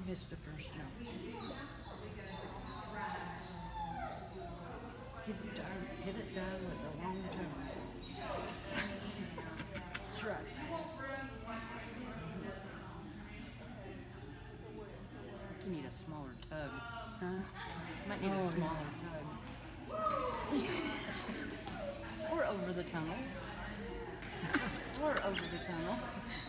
Missed the first jump. Hit it down with a long toe. That's right. You need a smaller tug. Huh? Might need a smaller tug. Or over the tunnel. Or over the tunnel.